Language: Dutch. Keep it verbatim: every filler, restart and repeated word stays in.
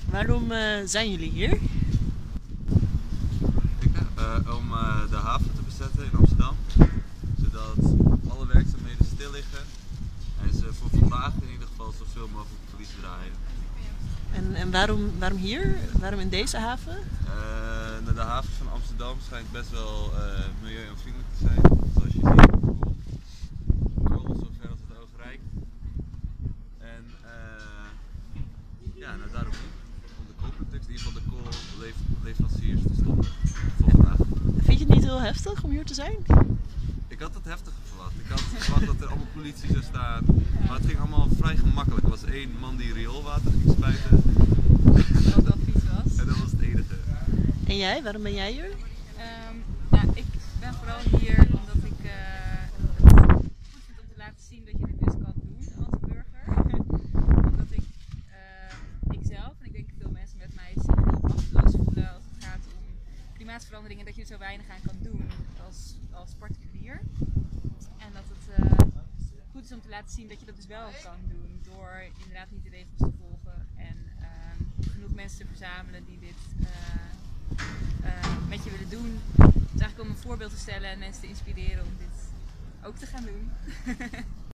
Waarom uh, zijn jullie hier? Uh, om uh, de haven te bezetten in Amsterdam, zodat alle werkzaamheden stil liggen en ze voor vandaag in ieder geval zoveel mogelijk verlies draaien. En, en waarom, waarom hier? Waarom in deze haven? Uh, de haven van Amsterdam schijnt best wel uh, milieu-onvriendelijk te zijn, zoals je ziet. Kool zover als het oog reikt. En uh, ja, nou daarom om de koolproductie, in ieder geval de koolleveranciers te stoppen voor vandaag. Vind je het niet heel heftig om hier te zijn? Ik had het heftiger verwacht. Ik had verwacht dat er allemaal politie zou staan, maar het ging allemaal vrij gemakkelijk. Er was één man die rioolwater ging spuiten. Wat wel vies was. En dat was het enige. En jij? Waarom ben jij hier? Um, nou, ik ben vooral hier omdat ik uh, het goed vind om te laten zien dat je dit dus kan doen als burger. Omdat ik, uh, ikzelf en ik denk veel mensen met mij zich heel machteloos voelen als het gaat om klimaatverandering en dat je er zo weinig aan kan doen als, als particulier. En dat het uh, goed is om te laten zien dat je dat dus wel kan doen door inderdaad niet de regels te volgen en uh, genoeg mensen te verzamelen die dit uh, uh, met je willen doen. Het is eigenlijk om een voorbeeld te stellen en mensen te inspireren om dit ook te gaan doen.